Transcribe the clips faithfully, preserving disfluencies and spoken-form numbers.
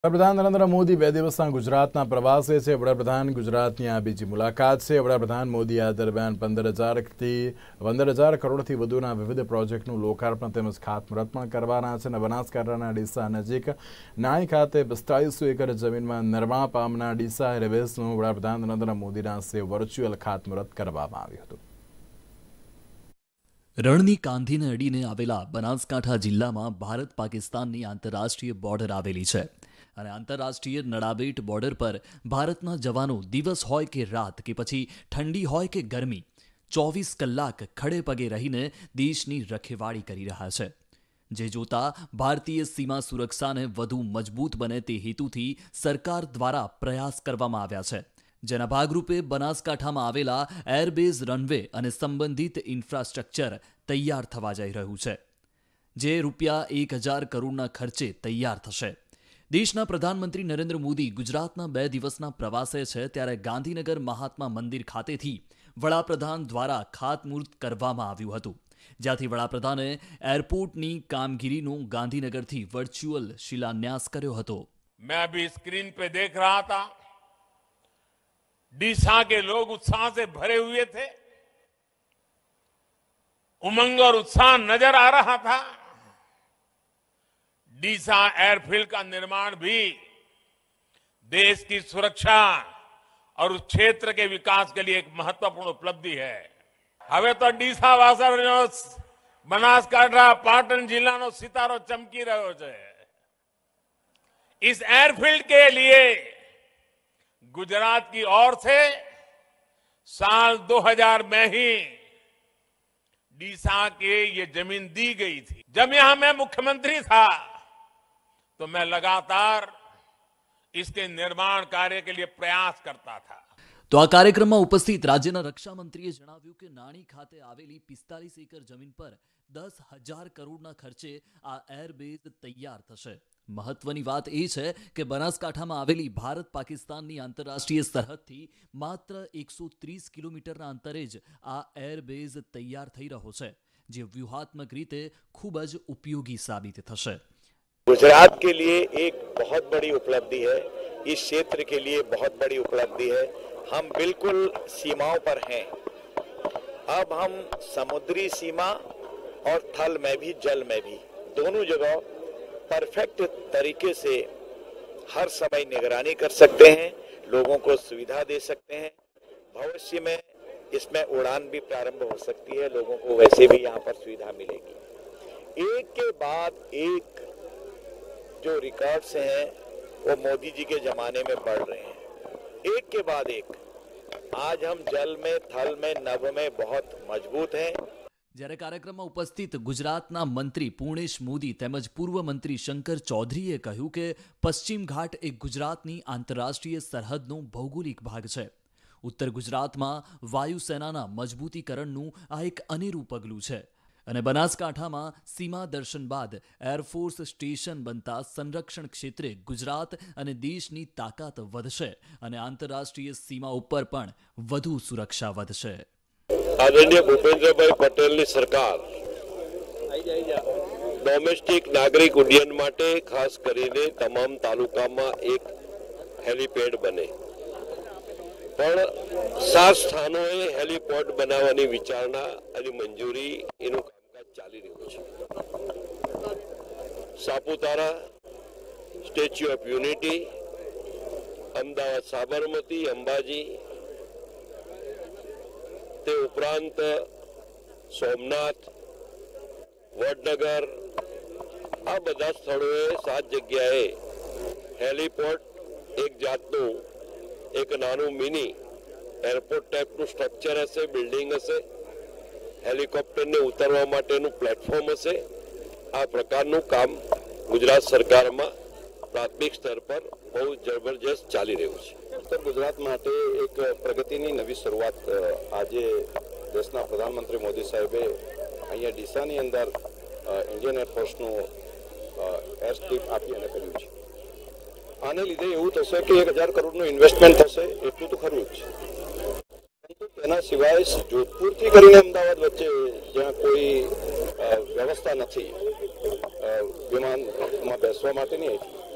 વડાપ્રધાન નરેન્દ્ર મોદી બે દિવસના ગુજરાતના પ્રવાસે છે. વડાપ્રધાન ગુજરાતની આ બીજી મુલાકાત છે. વડાપ્રધાન મોદી આ દરમિયાન પંદર હજારથી પંદર હજાર કરોડથી વધુના વિવિધ પ્રોજેક્ટનું લોકાર્પણ તેમજ ખાતમુહૂર્ત પણ કરવાના છે. અને બનાસકાંઠાના ડીસા નજીક નાઈ ખાતે પિસ્તાળીસો એકર જમીનમાં નિર્માણ પામનાર ડીસા હેરવેઝનું વડાપ્રધાન નરેન્દ્ર મોદીના હસ્તે વર્ચ્યુઅલ ખાતમુહૂર્ત કરવામાં આવ્યું હતું. રણની કાંધીને અડીને આવેલા બનાસકાંઠા જિલ્લામાં ભારત પાકિસ્તાનની આંતરરાષ્ટ્રીય બોર્ડર આવેલી છે અને આંતરરાષ્ટ્રીય નડાબેટ બોર્ડર પર ભારતના જવાનો દિવસ હોય કે રાત કે પછી ઠંડી હોય કે ગરમી ચોવીસ કલાક ખડે પગે રહીને દેશની રખેવાળી કરી રહ્યા છે. જે જોતા ભારતીય સીમા સુરક્ષાને વધુ મજબૂત બને તે હેતુથી સરકાર દ્વારા પ્રયાસ કરવામાં આવ્યા છે, જેના ભાગરૂપે બનાસકાંઠામાં આવેલા એરબેઝ રનવે અને સંબંધિત ઇન્ફ્રાસ્ટ્રક્ચર તૈયાર થવા જઈ રહ્યું છે, જે રૂપિયા એક હજાર કરોડના ખર્ચે તૈયાર થશે. દેશના પ્રધાનમંત્રી નરેન્દ્ર મોદી ગુજરાતના બે દિવસના પ્રવાસે છે, ત્યારે ગાંધીનગર મહાત્મા મંદિર ખાતેથી વડાપ્રધાન દ્વારા ખાતમુહૂર્ત કરવામાં આવ્યું હતું, જ્યાંથી વડાપ્રધાને એરપોર્ટની કામગીરીનો ગાંધીનગરથી વર્ચ્યુઅલ શિલાન્યાસ કર્યો હતો. मैं अभी स्क्रीन पे देख रहा था, डीसा के लोग उत्साह से भरे हुए थे, उमंग और उत्साह नजर आ रहा था. डीसा एयरफील्ड का निर्माण भी देश की सुरक्षा और उस क्षेत्र के विकास के लिए एक महत्वपूर्ण उपलब्धि है. हवे तो डीसा वासणो बनासकांठा पाटण जिल्लानो सितारो चमकी रह्यो छे. इस एयरफील्ड के लिए गुजरात की ओर से साल दो हज़ार में ही डीसा के ये जमीन दी गई थी. जब यहां मैं मुख्यमंत्री था तो मैं लगातार इसके निर्माण कार्य के लिए प्रयास करता था. તો આ કાર્યક્રમમાં ઉપસ્થિત રાજ્યના રક્ષા મંત્રીએ જણાવ્યું કે નાણી ખાતે આવેલી પિસ્તાલીસ એકર જમીન પર દસ હજાર કરોડના ખર્ચે આ એરબેઝ તૈયાર થશે. મહત્વની વાત એ છે કે બનાસકાંઠામાં આવેલી ભારત પાકિસ્તાનની આંતરરાષ્ટ્રીય સરહદથી માત્ર એકસો ત્રીસ કિલોમીટરના અંતરે જ આ એરબેઝ તૈયાર થઈ રહ્યો છે, જે વ્યૂહાત્મક રીતે ખૂબ જ ઉપયોગી સાબિત થશે. गुजरात के लिए एक बहुत बड़ी उपलब्धि है, इस क्षेत्र के लिए बहुत बड़ी उपलब्धि है. हम बिल्कुल सीमाओं पर हैं. अब हम समुद्री सीमा और थल में भी जल में भी दोनों जगह परफेक्ट तरीके से हर समय निगरानी कर सकते हैं, लोगों को सुविधा दे सकते हैं. भविष्य में इसमें उड़ान भी प्रारंभ हो सकती है, लोगों को वैसे भी यहाँ पर सुविधा मिलेगी. एक के बाद एक जो रिकॉर्ड्स हैं वो मोदी जी के जमाने में बढ़ रहे हैं, एक के बाद एक. आज हम जल में, थल में, नभ में बहुत मजबूत हैं. જ્યારે કાર્યક્રમમાં ઉપસ્થિત ગુજરાતના મંત્રી પૂર્ણેશ મોદી તેમજ પૂર્વ મંત્રી શંકર ચૌધરીએ કહ્યું કે પશ્ચિમ ઘાટ એ ગુજરાતની આંતરરાષ્ટ્રીય સરહદનો ભૌગોલિક ભાગ છે. ઉત્તર ગુજરાતમાં વાયુસેનાના મજબૂતીકરણનું આ એક અનેરું પગલું છે અને બનાસકાંઠામાં સીમા દર્શન બાદ એરફોર્સ સ્ટેશન બનતા સંરક્ષણ ક્ષેત્રે ગુજરાત અને દેશની તાકાત વધશે અને આંતરરાષ્ટ્રીય સીમા ઉપર પણ વધુ સુરક્ષા વધશે. आदरणीय भूपेन्द्र भाई पटेल ની સરકાર ડોમેસ્ટિક નાગરિક ઉડ્ડયન માટે ખાસ કરીને તમામ તાલુકામાં એક હેલીપેડ બને, પણ સાત સ્થાનોએ હેલીપોડ બનાવવાની વિચારણા અને મંજૂરી એનું કામકાજ ચાલી રહ્યું છે. Saputara, Statue of Unity, Ahmedabad Sabarmati, Ambaji, તે ઉપરાંત સોમનાથ, વડનગર, આ બધા સ્થળોએ સાત જગ્યાએ હેલીપોડ એક જાતનું એક નાનું મિની એરપોર્ટ ટાઈપનું સ્ટ્રક્ચર હશે, બિલ્ડિંગ હશે, હેલિકોપ્ટરને ઉતરવા માટેનું પ્લેટફોર્મ હશે. આ પ્રકારનું કામ ગુજરાત સરકારમાં પ્રાથમિક સ્તર પર બહુ જબરજસ્ત ચાલી રહ્યું છે. ઉત્તર ગુજરાત માટે એક પ્રગતિની નવી શરૂઆત આજે દેશના પ્રધાનમંત્રી મોદી સાહેબે અહીંયા ડીસાની અંદર ઇન્ડિયન એરફોર્સનું એર સ્ટ્રીપ આપી અને કર્યું છે. આને લીધે એવું થશે કે એક હજાર કરોડનું ઇન્વેસ્ટમેન્ટ થશે, એટલું તો ખરું જ છે, પરંતુ તેના સિવાય જોધપુરથી કરીને અમદાવાદ વચ્ચે જ્યાં કોઈ વ્યવસ્થા નથી વિમાનમાં બેસવા માટેની,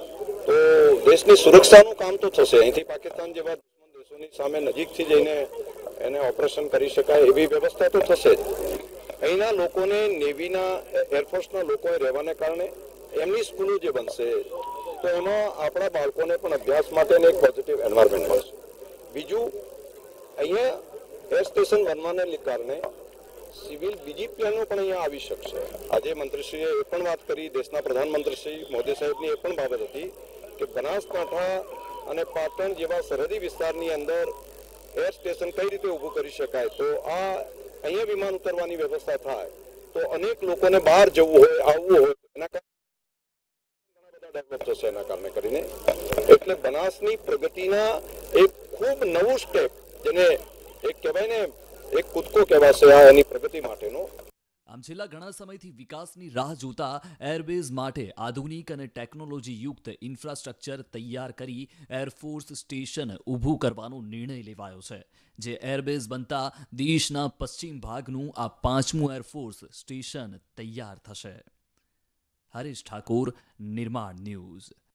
તો દેશની સુરક્ષાનું કામ તો થશે. અહીંથી પાકિસ્તાન જેવા દુશ્મન દેશોની સામે નજીકથી જઈને એને ઓપરેશન કરી શકાય એવી વ્યવસ્થા તો થશે જ. અહીંના લોકોને નેવીના એરફોર્સના લોકોએ રહેવાને કારણે એમની સ્કૂલો જે બનશે તો એમાં આપણા બાળકોને પણ અભ્યાસ માટેનું એક પોઝિટિવ એન્વાયરમેન્ટ મળશે. બીજું, અહીંયા એર સ્ટેશન બનવાને કારણે સિવિલ બીજી પ્લેનો પણ અહીંયા આવી શકશે. આજે મંત્રીશ્રીએ એ પણ વાત કરી, દેશના પ્રધાનમંત્રી મોદી સાહેબની એ પણ બાબત હતી કે બનાસકાંઠા અને પાટણ જેવા સરહદી વિસ્તારની અંદર એર સ્ટેશન કઈ રીતે ઊભું કરી શકાય. તો આ અહીંયા વિમાન ઉતરવાની વ્યવસ્થા થાય તો અનેક લોકોને બહાર જવું હોય, આવવું હોય, એના કારણે ઘણા બધા ડેવલપ થશે. એના કારણે કરીને એટલે બનાસની પ્રગતિના એક ખૂબ નવું સ્ટેપ, જેને એક કહેવાય ને એક કૂદકો કહેવાશે આ એની પ્રગતિ માટેનો. આમ છેલ્લા ઘણા સમયથી વિકાસની રાહ જોતા એરબેઝ માટે આધુનિક અને ટેકનોલોજી યુક્ત ઇન્ફ્રાસ્ટ્રક્ચર તૈયાર કરી એરફોર્સ સ્ટેશન ઊભું કરવાનો નિર્ણય લેવાયો છે, જે એરબેઝ બનતા દેશના પશ્ચિમ ભાગનું આ પાંચમું એરફોર્સ સ્ટેશન તૈયાર થશે. હરીશ ઠાકોર, નિર્માણ ન્યૂઝ.